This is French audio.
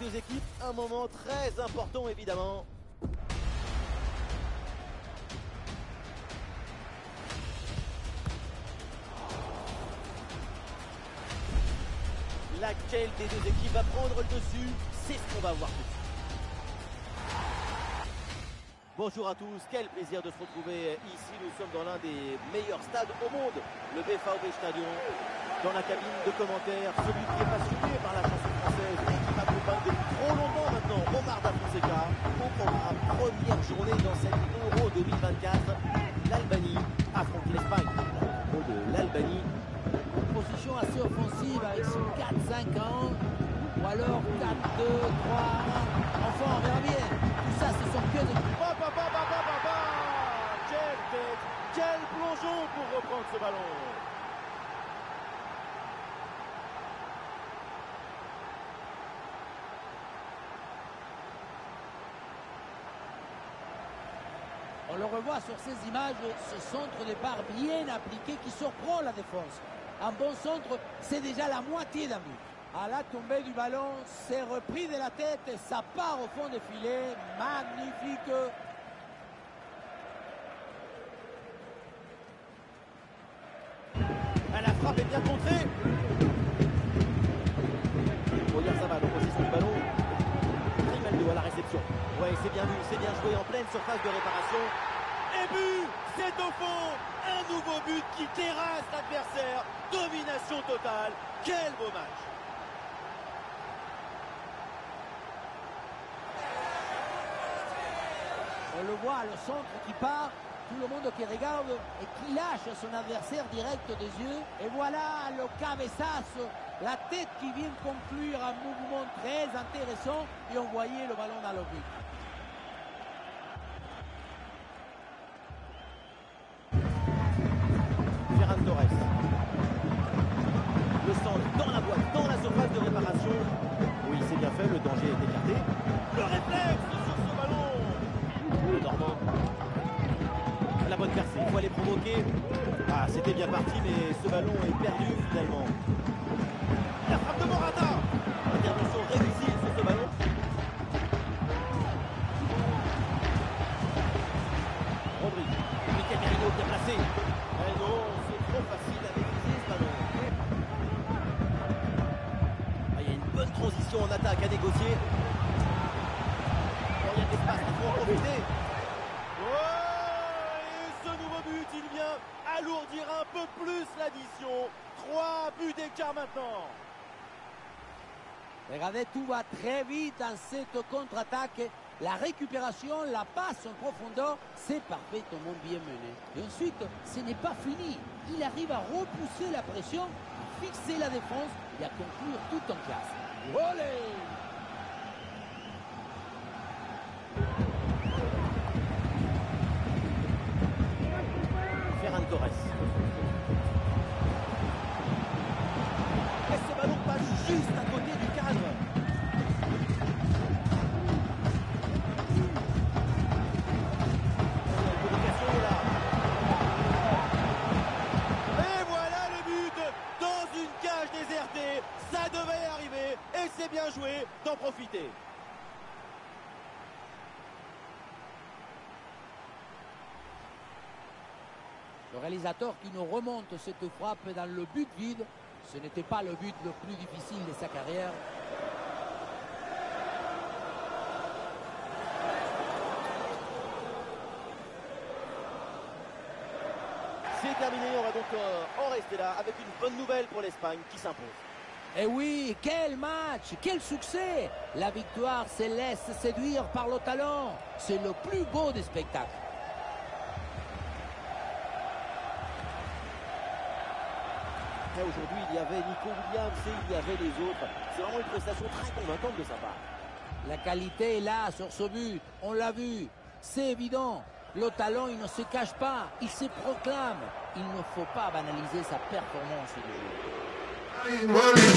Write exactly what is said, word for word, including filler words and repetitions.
deux équipes, un moment très important évidemment. Laquelle des deux équipes va prendre le dessus? C'est ce qu'on va voir tout de suite. Bonjour à tous, quel plaisir de se retrouver ici. Nous sommes dans l'un des meilleurs stades au monde, le B V B Stadion. Dans la cabine de commentaires, celui qui est passionné par la chanson française et qui m'accompagne depuis trop longtemps maintenant, Omar Da Fonseca. Au programme, première journée dans cette Euro deux mille vingt-quatre, l'Albanie affronte l'Espagne. Au de l'Albanie. Position assez offensive avec son quatre cinq un ou alors quatre deux trois un. Enfin, on verra bien. Tout ça, ce sont que des... Ba, ba, ba, ba, ba, ba, ba. Quelle tête, quel plongeon pour reprendre ce ballon. On le revoit sur ces images, ce centre de part bien appliqué qui surprend la défense. Un bon centre, c'est déjà la moitié d'un but. À la tombée du ballon, c'est repris de la tête et ça part au fond des filets. Magnifique. La frappe est bien contrée. Oyarzabal en possession du ballon. Grimaldo à la réception. Ouais, c'est bien vu, c'est bien joué en pleine surface de réparation. Et but, c'est au fond. Un nouveau but qui terrasse l'adversaire. Domination totale. Quel beau match. On le voit, le centre qui part, tout le monde qui regarde et qui lâche son adversaire direct des yeux. Et voilà le cabeçazo, la tête qui vient conclure un mouvement très intéressant et on voyait le ballon dans le but. Ferran Torres. Le centre dans la boîte, dans la surface de réparation. Oui, c'est bien fait, le danger est écarté. Le réflexe sur ce ballon. Le Normand. La bonne percée, il faut aller provoquer. Ah, c'était bien parti, mais ce ballon est perdu finalement. La frappe de Morata. Intervention réussie sur ce ballon. Rodri. Mikel Merino qui a placé. Eh non, c'est trop facile à maîtriser ce ballon. Ah, il y a une bonne transition en attaque à négocier. Oh, il y a de l'espace, il faut en profiter. Il vient alourdir un peu plus l'addition. Trois buts d'écart maintenant. Regardez, tout va très vite dans cette contre-attaque. La récupération, la passe en profondeur, c'est parfaitement bien mené. Et ensuite, ce n'est pas fini. Il arrive à repousser la pression, à fixer la défense et à conclure tout en classe. Olé! Ferran Torres. Et ce ballon passe juste à côté du cadre. La communication est là. Et voilà le but dans une cage désertée. Ça devait arriver et c'est bien joué d'en profiter. Le réalisateur qui nous remonte cette frappe dans le but vide, ce n'était pas le but le plus difficile de sa carrière. C'est terminé, on va donc euh, en rester là avec une bonne nouvelle pour l'Espagne qui s'impose. Et oui, quel match, quel succès! La victoire se laisse séduire par le talent. C'est le plus beau des spectacles. Aujourd'hui, il y avait Nico Williams et il y avait les autres. C'est vraiment une prestation très convaincante de sa part. La qualité est là sur ce but, on l'a vu, c'est évident. Le talent, il ne se cache pas, il se proclame. Il ne faut pas banaliser sa performance de jeu.